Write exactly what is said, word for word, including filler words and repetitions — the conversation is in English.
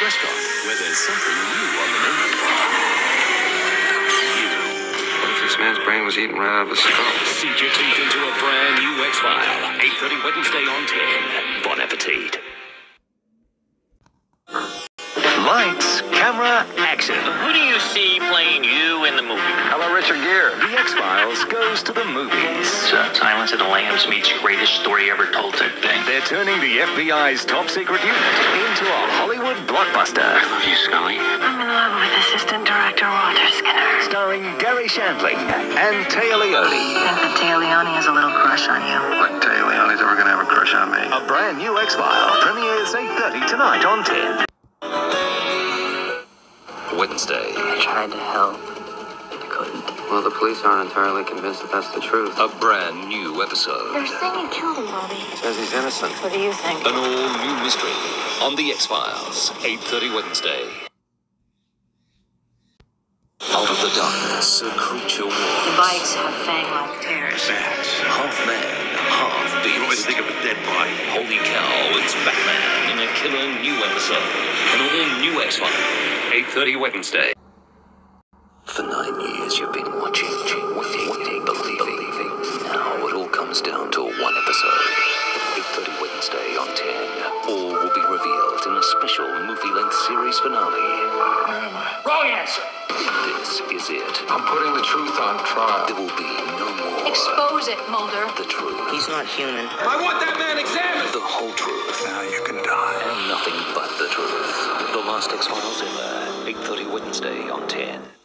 restaurant where there's something new on the menu. You. What if this man's brain was eaten right out of his skull? Sink your teeth into a brand new X-File. eight thirty Wednesday on ten. Bon appetit. Lights, camera, action. Who do you see playing you in the movie? Hello, Richard Gere. The X-Files goes to the movies. Uh, Silence of the Lambs meets greatest story ever told type thing. They're turning the F B I's top secret unit into a Hollywood blockbuster. I love you, Scully. I'm in love with Assistant Director Walter Skinner. Starring Gary Shandling and Taya Leone. I think that Taya Leone has a little crush on you. Like Taya Leone's ever gonna have a crush on me. A brand new X-File premieres eight thirty tonight on ten. Wednesday. I tried to help. I couldn't. Well, the police aren't entirely convinced that that's the truth. A brand new episode. They're saying you killed him, Bobby. Says he's innocent. What do you think? An all-new mystery on The X-Files. eight thirty Wednesday. Out of the darkness, a creature The walks. bikes have fang-like tears. Bat, half man, half beast. You always think of a dead body. Holy cow, it's Batman in a killer new episode. An all-new X-File. eight thirty Wednesday. For nine years you've been watching, waiting, waiting, believing, believing. Now it all comes down to one episode. eight thirty Wednesday on ten. All will be revealed in a special movie-length series finale. Where am I? Wrong answer. This is it. I'm putting the truth on trial. There will be no more. Expose it, Mulder. The truth. He's not human. I want that man examined. The whole truth. Now you can die. And nothing but the truth. The last X-Files ever. eight thirty Wednesday on ten.